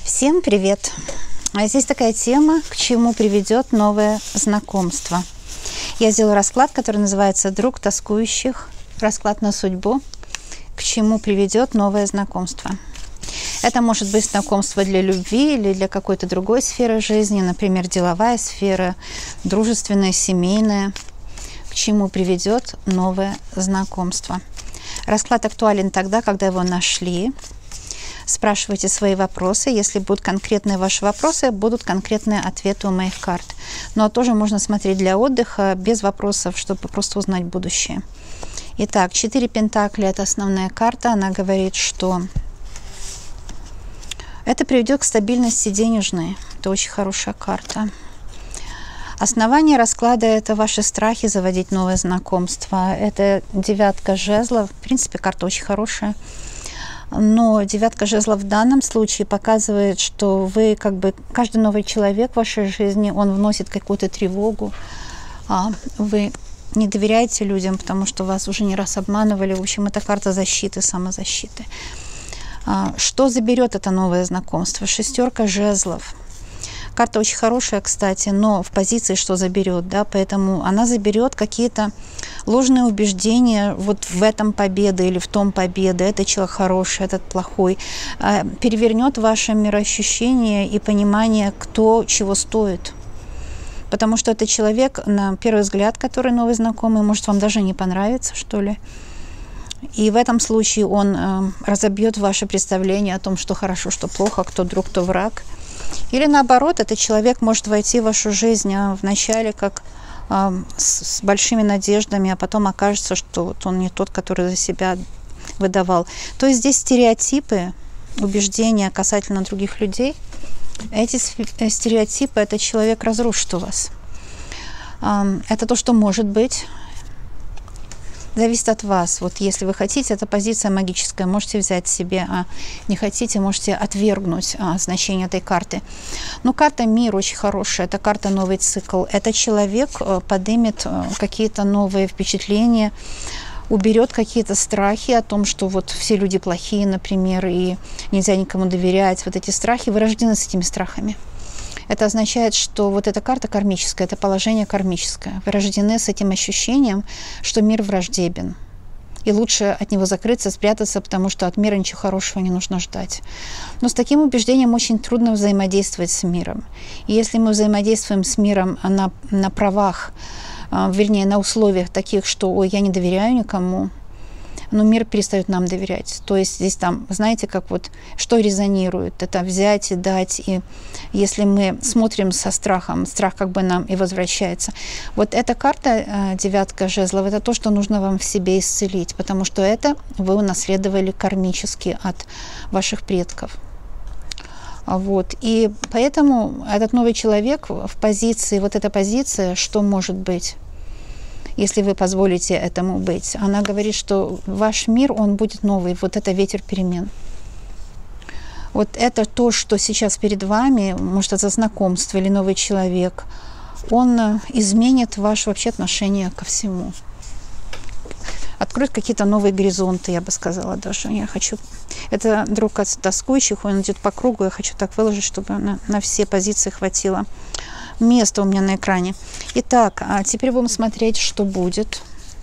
Всем привет! Здесь такая тема, к чему приведет новое знакомство. Я сделала расклад, который называется «Друг тоскующих», расклад на судьбу, к чему приведет новое знакомство. Это может быть знакомство для любви или для какой-то другой сферы жизни, например, деловая сфера, дружественная, семейная, к чему приведет новое знакомство. Расклад актуален тогда, когда его нашли. Спрашивайте свои вопросы. Если будут конкретные ваши вопросы, будут конкретные ответы у моих карт. Но тоже можно смотреть для отдыха, без вопросов, чтобы просто узнать будущее. Итак, 4 пентакля – это основная карта. Она говорит, что это приведет к стабильности денежной. Это очень хорошая карта. Основание расклада – это ваши страхи заводить новое знакомство. Это 9 жезлов. В принципе, карта очень хорошая. Но 9 жезлов в данном случае показывает, что вы каждый новый человек в вашей жизни, он вносит какую-то тревогу. Вы не доверяете людям, потому что вас уже не раз обманывали. В общем, это карта защиты, самозащиты. Что заберет это новое знакомство? 6 жезлов. Карта очень хорошая, кстати, но в позиции, что заберет, да, поэтому она заберет какие-то ложные убеждения, вот в этом победа или в том победа, этот человек хороший, этот плохой, перевернет ваше мироощущение и понимание, кто чего стоит. Потому что это человек, на первый взгляд, который новый знакомый, может вам даже не понравится, что ли. И в этом случае он разобьет ваше представление о том, что хорошо, что плохо, кто друг, кто враг. Или наоборот, этот человек может войти в вашу жизнь вначале как с большими надеждами, а потом окажется, что вот он не тот, который за себя выдавал. То есть здесь стереотипы, убеждения касательно других людей. Эти стереотипы этот человек разрушит у вас. Это то, что может быть. Зависит от вас. Вот если вы хотите, это позиция магическая, можете взять себе, а не хотите, можете отвергнуть значение этой карты. Но карта «Мир» очень хорошая, это карта «Новый цикл». Это человек поднимет какие-то новые впечатления, уберет какие-то страхи о том, что вот все люди плохие, например, и нельзя никому доверять. Вот эти страхи, вы рождены с этими страхами. Это означает, что вот эта карта кармическая, это положение кармическое. Вы рождены с этим ощущением, что мир враждебен. И лучше от него закрыться, спрятаться, потому что от мира ничего хорошего не нужно ждать. Но с таким убеждением очень трудно взаимодействовать с миром. И если мы взаимодействуем с миром на правах, вернее, на условиях таких, что «ой, я не доверяю никому», но мир перестает нам доверять. То есть здесь знаете, как вот, что резонирует? Это взять и дать. И если мы смотрим со страхом, страх как бы нам и возвращается. Вот эта карта, 9 жезлов, это то, что нужно вам в себе исцелить, потому что это вы унаследовали кармически от ваших предков. Вот. И поэтому этот новый человек в позиции, вот эта позиция, что может быть? Если вы позволите этому быть. Она говорит, что ваш мир, он будет новый. Вот это ветер перемен. Вот это то, что сейчас перед вами, может, это знакомство или новый человек, он изменит ваше вообще отношение ко всему. Откроет какие-то новые горизонты, я бы сказала даже. Я хочу... Это друг от тоскующих, он идет по кругу, я хочу так выложить, чтобы на все позиции хватило место у меня на экране. Итак, теперь будем смотреть, что будет.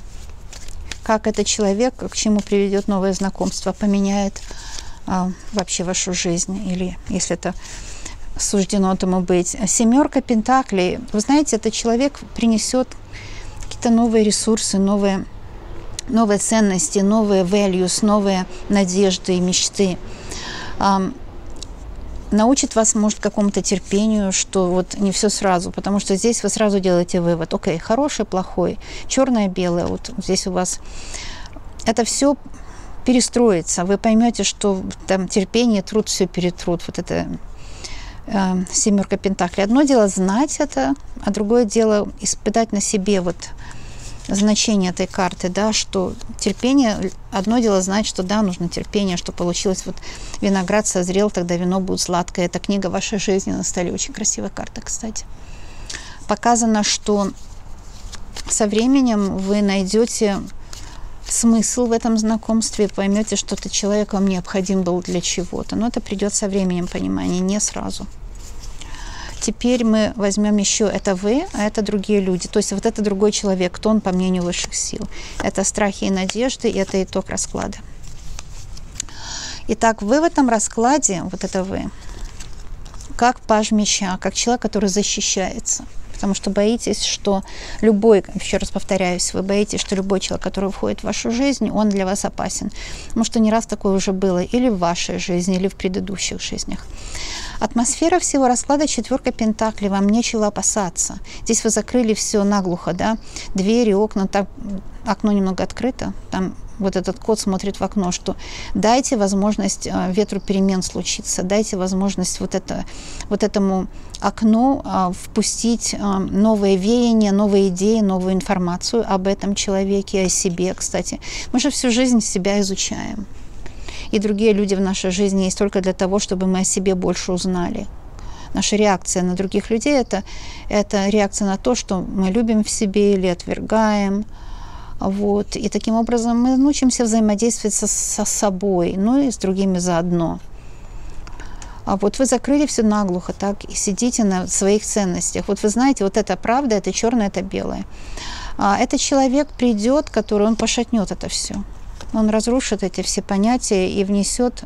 Как этот человек, к чему приведет новое знакомство, поменяет вообще вашу жизнь. Или если это суждено этому быть. 7 пентаклей. Вы знаете, этот человек принесет какие-то новые ресурсы, новые ценности, новые values, новые надежды и мечты. Научит вас, может, какому-то терпению, что вот не все сразу, потому что здесь вы сразу делаете вывод. Окей, хороший, плохой, черное, белое, вот здесь у вас это все перестроится. Вы поймете, что там терпение, труд все перетрут. Вот это 7 пентаклей. Одно дело знать это, а другое дело испытать на себе вот значение этой карты, да, что терпение, одно дело знать, что да, нужно терпение, что получилось, вот виноград созрел, тогда вино будет сладкое. Это книга вашей жизни на столе, очень красивая карта, кстати. Показано, что со временем вы найдете смысл в этом знакомстве, поймете, что этот человек вам необходим был для чего-то. Но это придет со временем понимания, не сразу. Теперь мы возьмем еще это вы, а это другие люди. То есть вот это другой человек, кто он по мнению высших сил. Это страхи и надежды, и это итог расклада. Итак, вы в этом раскладе, вот это вы, как паж меча, как человек, который защищается. Потому что боитесь, что любой, еще раз повторяюсь, вы боитесь, что любой человек, который входит в вашу жизнь, он для вас опасен. Потому что не раз такое уже было или в вашей жизни, или в предыдущих жизнях. Атмосфера всего расклада четверка пентаклей, вам нечего опасаться. Здесь вы закрыли все наглухо, да, двери, окна, так, окно немного открыто, там вот этот кот смотрит в окно, что дайте возможность ветру перемен случиться, дайте возможность вот этому окну впустить новые веяния, новые идеи, новую информацию об этом человеке, о себе, кстати. Мы же всю жизнь себя изучаем. И другие люди в нашей жизни есть только для того, чтобы мы о себе больше узнали. Наша реакция на других людей – это реакция на то, что мы любим в себе или отвергаем. Вот. И таким образом мы научимся взаимодействовать со собой, ну и с другими заодно. А вот вы закрыли все наглухо, так, и сидите на своих ценностях. Вот вы знаете, вот это правда, это черное, это белое. Этот человек придет, который он пошатнет это все. Он разрушит эти все понятия и внесет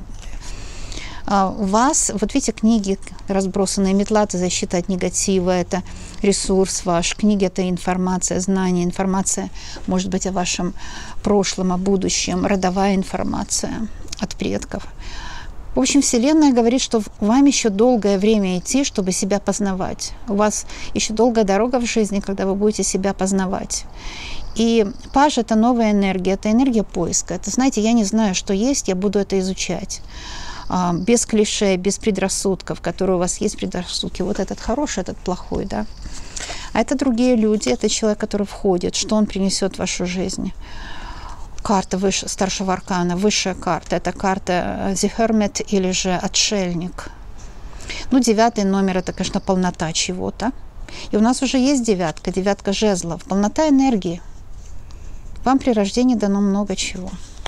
у вас, вот видите, книги разбросанные, метла — это защита от негатива, это ресурс ваш, книги — это информация, знание, информация, может быть, о вашем прошлом, о будущем, родовая информация от предков. В общем, Вселенная говорит, что вам еще долгое время идти, чтобы себя познавать. У вас еще долгая дорога в жизни, когда вы будете себя познавать. И паж — это новая энергия, это энергия поиска. Это, знаете, я не знаю, что есть, я буду это изучать. Без клише, без предрассудков, которые у вас есть предрассудки. Вот этот хороший, этот плохой, да. А это другие люди, это человек, который входит, что он принесет в вашу жизнь. Карта старшего аркана, высшая карта, это карта The Hermit или же Отшельник. Ну, 9 номер — это, конечно, полнота чего-то. И у нас уже есть девятка жезлов, полнота энергии. Вам при рождении дано много чего.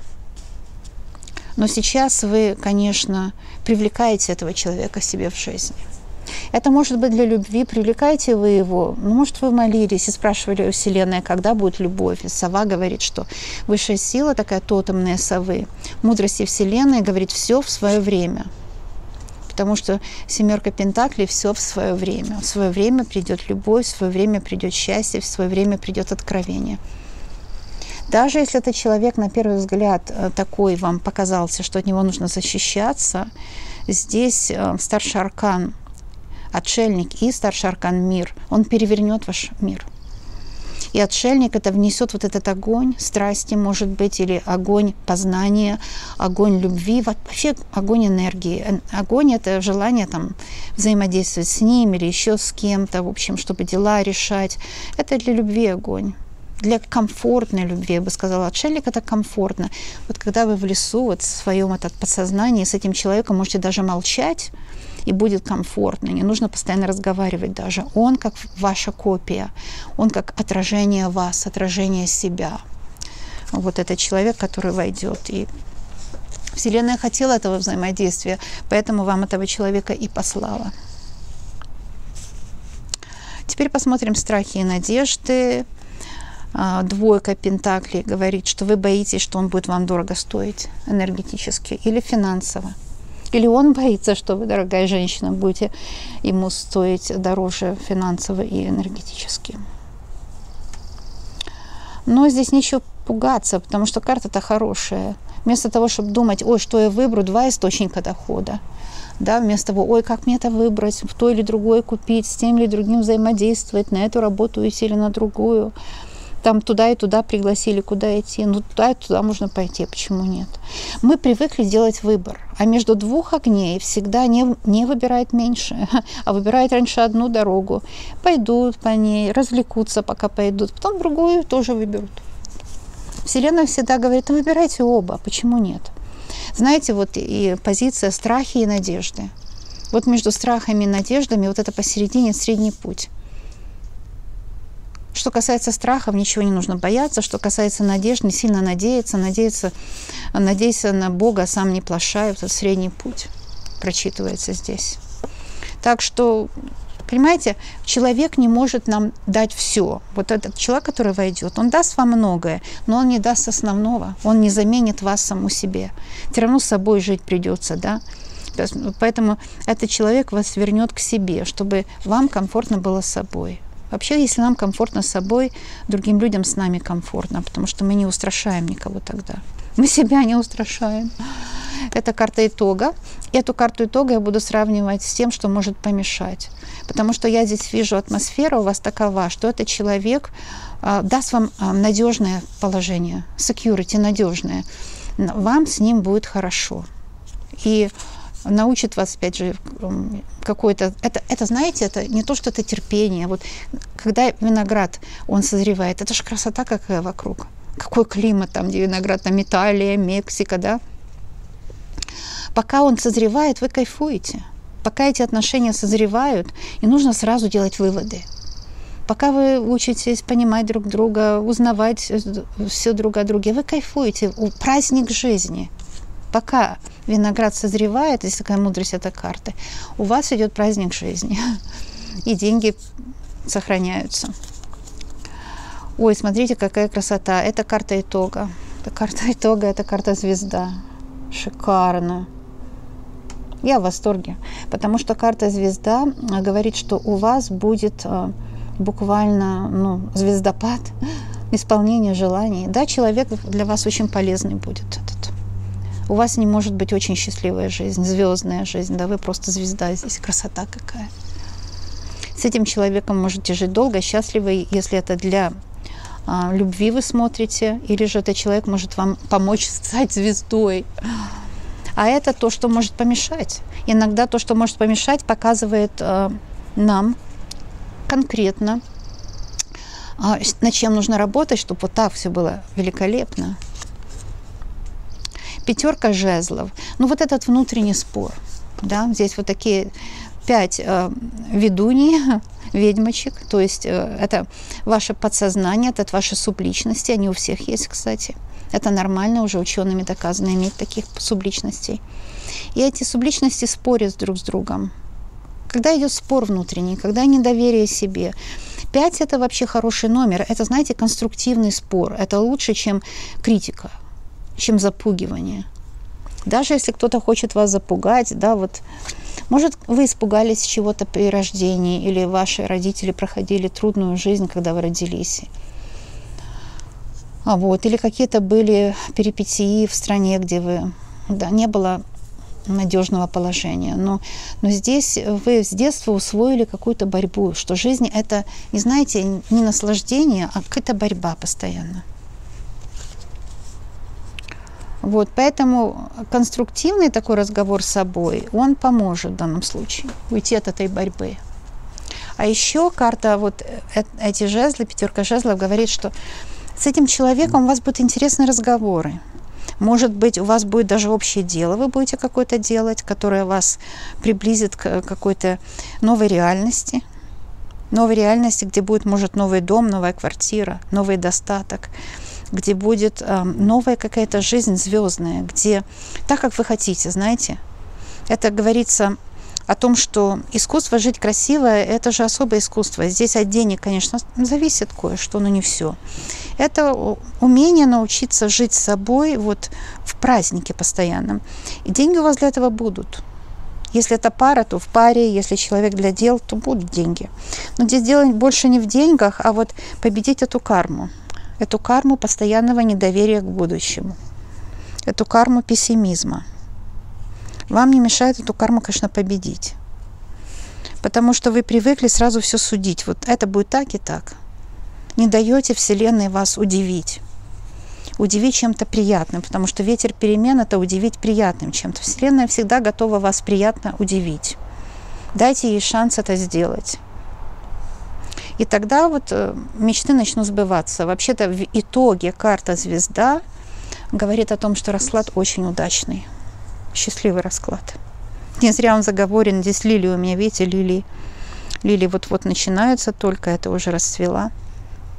Но сейчас вы, конечно, привлекаете этого человека себе в жизни. Это может быть для любви, привлекаете вы его, ну, может, вы молились и спрашивали у Вселенной, когда будет любовь. И сова говорит, что высшая сила, такая тотемная совы, мудрости Вселенной говорит все в свое время. Потому что семерка пентаклей — все в свое время. В свое время придет любовь, в свое время придет счастье, в свое время придет откровение. Даже если этот человек на первый взгляд такой вам показался, что от него нужно защищаться, здесь старший аркан Отшельник и старший аркан Мир, он перевернет ваш мир. И Отшельник — это внесет вот этот огонь страсти, может быть, или огонь познания, огонь любви, вообще огонь энергии. Огонь — это желание там взаимодействовать с ним или еще с кем-то, в общем, чтобы дела решать. Это для любви огонь. Для комфортной любви, я бы сказала. Отшельник — это комфортно. Вот когда вы в лесу, вот в своем подсознании с этим человеком можете даже молчать, и будет комфортно. Не нужно постоянно разговаривать даже. Он как ваша копия. Он как отражение вас, отражение себя. Вот этот человек, который войдет. И Вселенная хотела этого взаимодействия, поэтому вам этого человека и послала. Теперь посмотрим страхи и надежды. Двойка пентаклей говорит, что вы боитесь, что он будет вам дорого стоить энергетически или финансово. Или он боится, что вы, дорогая женщина, будете ему стоить дороже финансово и энергетически. Но здесь нечего пугаться, потому что карта-то хорошая. Вместо того, чтобы думать, ой, что я выберу, 2 источника дохода. Да, вместо того, ой, как мне это выбрать, в то или другое купить, с тем или другим взаимодействовать, на эту работу идти или на другую. Там туда и туда пригласили, куда идти. Ну, туда и туда можно пойти, почему нет? Мы привыкли делать выбор. А между 2 огней всегда не выбирает меньше, а выбирает раньше одну дорогу. Пойдут по ней, развлекутся, пока пойдут. Потом другую тоже выберут. Вселенная всегда говорит, ну, выбирайте оба, почему нет? Знаете, вот и позиция страхи и надежды. Вот между страхами и надеждами вот это посередине средний путь. Что касается страхов, ничего не нужно бояться. Что касается надежд, не сильно надеяться. Надейся на Бога, сам не плашай. Вот этот средний путь прочитывается здесь. Так что, понимаете, человек не может нам дать все. Вот этот человек, который войдет, он даст вам многое, но он не даст основного. Он не заменит вас саму себе. Все равно с собой жить придется, да? Поэтому этот человек вас вернет к себе, чтобы вам комфортно было с собой. Вообще, если нам комфортно с собой, другим людям с нами комфортно, потому что мы не устрашаем никого тогда. Мы себя не устрашаем. Это карта итога. Эту карту итога я буду сравнивать с тем, что может помешать. Потому что я здесь вижу атмосферу у вас такова, что этот человек даст вам надежное положение, security надежное. Вам с ним будет хорошо. И научит вас, опять же, какой-то... Это, знаете, это не то, что это терпение. Вот когда виноград, он созревает, это же красота какая вокруг. Какой климат там, где виноград, там Италия, Мексика, да? Пока он созревает, вы кайфуете. Пока эти отношения созревают, и нужно сразу делать выводы. Пока вы учитесь понимать друг друга, узнавать все друг о друге, вы кайфуете. Праздник жизни. Пока виноград созревает, здесь такая мудрость этой карты, у вас идет праздник жизни. И деньги сохраняются. Ой, смотрите, какая красота. Это карта итога. Это карта итога, это карта звезда. Шикарно. Я в восторге. Потому что карта звезда говорит, что у вас будет буквально звездопад, исполнение желаний. Да, человек для вас очень полезный будет этот. У вас не может быть очень счастливая жизнь, звездная жизнь, да, вы просто звезда, здесь красота какая. С этим человеком можете жить долго, счастливо, если это для любви вы смотрите, или же этот человек может вам помочь стать звездой. А это то, что может помешать. Иногда то, что может помешать, показывает нам конкретно, над чем нужно работать, чтобы вот так все было великолепно. Пятерка жезлов. Ну, вот этот внутренний спор. Да? Здесь вот такие 5 ведуней, ведьмочек. То есть это ваше подсознание, это ваши субличности. Они у всех есть, кстати. Это нормально, уже учеными доказано иметь таких субличностей. И эти субличности спорят друг с другом. Когда идет спор внутренний, когда недоверие себе. 5 – это вообще хороший номер. Это, знаете, конструктивный спор. Это лучше, чем критика, чем запугивание. Даже если кто-то хочет вас запугать, да, вот, может, вы испугались чего-то при рождении, или ваши родители проходили трудную жизнь, когда вы родились. Или какие-то были перипетии в стране, где вы, да, не было надежного положения. Но здесь вы с детства усвоили какую-то борьбу, что жизнь – это, не знаете, не наслаждение, а какая-то борьба постоянно. Поэтому конструктивный такой разговор с собой, он поможет в данном случае уйти от этой борьбы. А еще карта, эти жезлы, 5 жезлов, говорит, что с этим человеком у вас будут интересные разговоры. Может быть, у вас будет даже общее дело, вы будете какое-то делать, которое вас приблизит к какой-то новой реальности. Новой реальности, где будет, может, новый дом, новая квартира, новый достаток, где будет новая какая-то жизнь звездная, где так, как вы хотите, знаете. Это говорится о том, что искусство жить красиво – это же особое искусство. Здесь от денег, конечно, зависит кое-что, но не все. Это умение научиться жить с собой в празднике постоянном. И деньги у вас для этого будут. Если это пара, то в паре, если человек для дел, то будут деньги. Но здесь дело больше не в деньгах, а победить эту карму постоянного недоверия к будущему, эту карму пессимизма. Вам не мешает эту карму, конечно, победить, потому что вы привыкли сразу все судить. Это будет так и так. Не даете Вселенной вас удивить чем-то приятным, потому что ветер перемен – это удивить приятным чем-то. Вселенная всегда готова вас приятно удивить. Дайте ей шанс это сделать. И тогда мечты начнут сбываться. Вообще-то в итоге карта звезда говорит о том, что расклад очень удачный. Счастливый расклад. Не зря он заговорен. Здесь лилии у меня, видите, лилии вот начинаются только, это уже расцвела.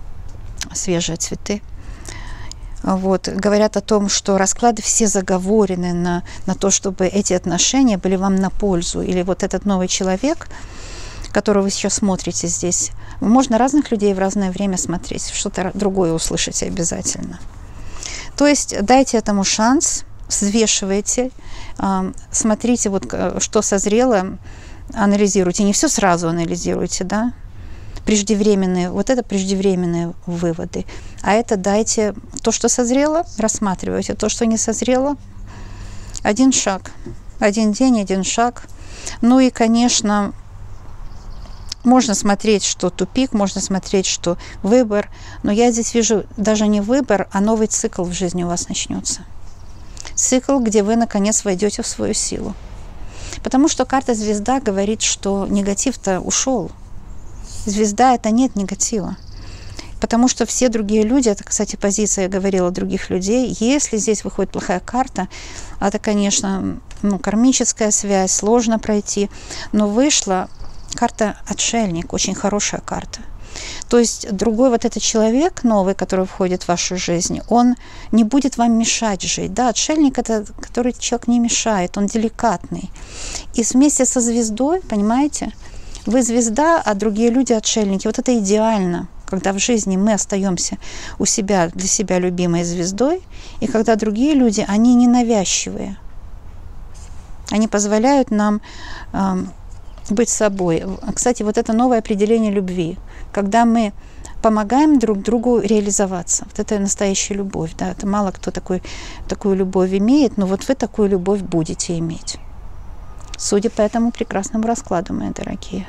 свежие цветы. Вот. Говорят о том, что расклады все заговорены на то, чтобы эти отношения были вам на пользу. Или вот этот новый человек, которого вы сейчас смотрите здесь, можно разных людей в разное время смотреть, что-то другое услышите обязательно. То есть дайте этому шанс, взвешивайте, смотрите, вот, что созрело, анализируйте. Не все сразу анализируйте, да? Преждевременные, вот это преждевременные выводы. А это дайте то, что созрело, рассматривайте. То, что не созрело, один шаг. Один день, один шаг. Ну и, конечно, можно смотреть, что тупик, можно смотреть, что выбор. Но я здесь вижу даже не выбор, а новый цикл в жизни у вас начнется. Цикл, где вы, наконец, войдете в свою силу. Потому что карта звезда говорит, что негатив-то ушел. Звезда – это нет негатива. Потому что все другие люди, это, кстати, позиция, я говорила, других людей, если здесь выходит плохая карта, это, конечно, кармическая связь, сложно пройти, но вышла карта отшельник, очень хорошая карта. То есть другой вот этот человек новый, который входит в вашу жизнь, он не будет вам мешать жить. Да, отшельник – это который человек не мешает, он деликатный. И вместе со звездой, понимаете, вы звезда, а другие люди отшельники. Вот это идеально, когда в жизни мы остаемся у себя, для себя любимой звездой, и когда другие люди, они ненавязчивые. Они позволяют нам быть собой. Кстати, вот это новое определение любви. Когда мы помогаем друг другу реализоваться. Вот это настоящая любовь. Да? Это мало кто такую любовь имеет, но вот вы такую любовь будете иметь. Судя по этому прекрасному раскладу, мои дорогие.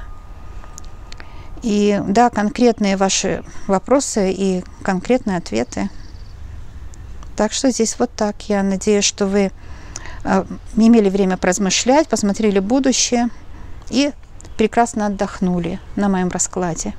И да, конкретные ваши вопросы и конкретные ответы. Так что здесь вот так. Я надеюсь, что вы имели время поразмышлять, посмотрели будущее и прекрасно отдохнули на моем раскладе.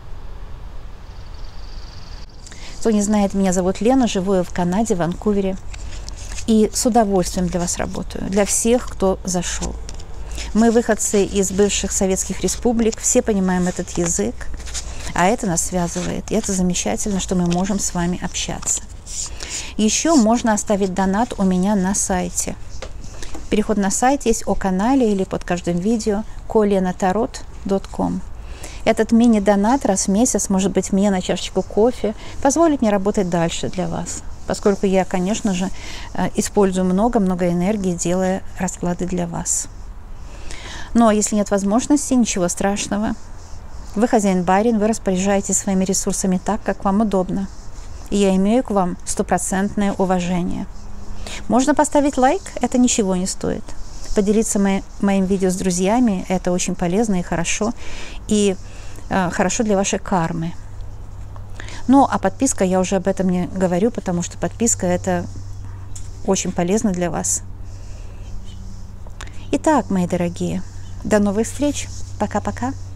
Кто не знает, меня зовут Лена, живу я в Канаде, в Ванкувере. И с удовольствием для вас работаю, для всех, кто зашел. Мы выходцы из бывших советских республик, все понимаем этот язык, а это нас связывает. И это замечательно, что мы можем с вами общаться. Еще можно оставить донат у меня на сайте. Переход на сайт есть о канале или под каждым видео kolenatarot.com. Этот мини-донат раз в месяц, может быть, мне на чашечку кофе, позволит мне работать дальше для вас. Поскольку я, конечно же, использую много-много энергии, делая расклады для вас. Но если нет возможности, ничего страшного. Вы хозяин-барин, вы распоряжаетесь своими ресурсами так, как вам удобно. И я имею к вам стопроцентное уважение. Можно поставить лайк, это ничего не стоит. Поделиться моим видео с друзьями, это очень полезно и хорошо. И хорошо для вашей кармы. Ну, а подписка, я уже об этом не говорю, потому что подписка – это очень полезно для вас. Итак, мои дорогие, до новых встреч. Пока-пока.